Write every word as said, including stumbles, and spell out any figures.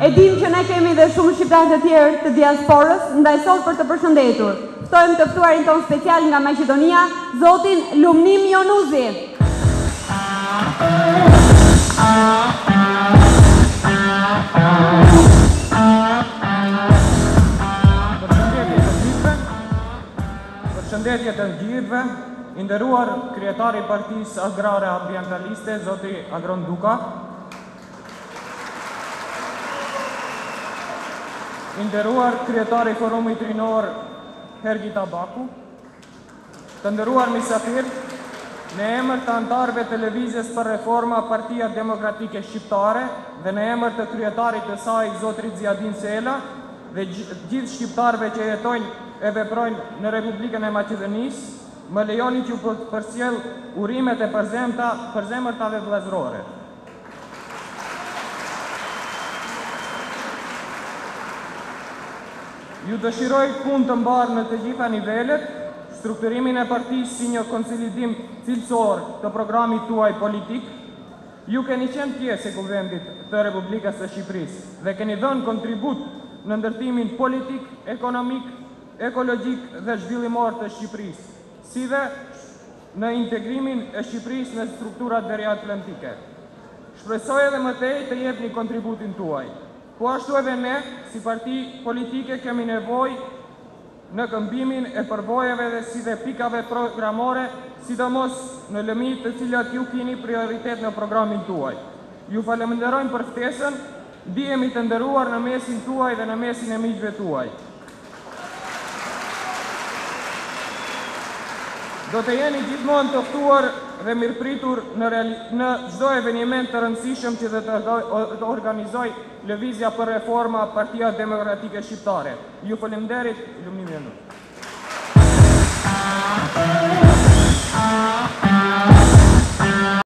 E dim që ne kemi dhe shumë shqiptarë të tjerë të diasporës, ndaj sot për të përshëndetur. Ftojmë të ftuarin ton special nga Maqedonia, zotin Lumnim Jonuzi. Përshëndetje të gjithëve, i nderuar kryetari i Partisë Agrare Ambientaliste, zoti Agron Duka, i nderuar kryetari i Forumit Rinor Hergi Tabaku, të nderuar mysafir, në emër të anëtarëve të Lëvizjes për Reforma Partia Demokratike Shqiptare dhe në emër të kryetarit të saj zotrit Zjadin Sela dhe gjithë shqiptarëve që jetojnë e veprojnë në Republikën e Maqedonisë, më lejoni që përcjell urimet e përzemta, përzemërtave vëllazërore. Ju dëshiroj punë të mbarë në të gjitha nivelet, strukturimin e partisë si një konsolidim cilësor të programit tuaj politik. Ju keni qenë pjesë e Kuvendit të Republikës së Shqipërisë dhe keni dhënë kontribut në ndërtimin politik, ekonomik, ekologjik dhe zhvillimor të Shqipërisë, si dhe në integrimin e Shqipërisë në strukturat veriatlantike. Shpresoj edhe më tej të jepni kontributin tuaj. Po ashtu edhe ne, si parti politike, kemi nevojë në këmbimin e përvojave dhe si dhe pikave programore, sidomos në lëmit të cilat ju keni prioritet në programin tuaj. Ju falenderojmë për ftesën, ndihemi të nderuar në mesin tuaj dhe në mesin e miqve tuaj. Do të jeni gjithmonë të ftuar dhe mirëpritur në çdo eveniment të rëndësishëm që do të organizoj Lëvizja për Reforma Partia Demokratike Shqiptare. Ju falenderit, Lumnim Jonuzi.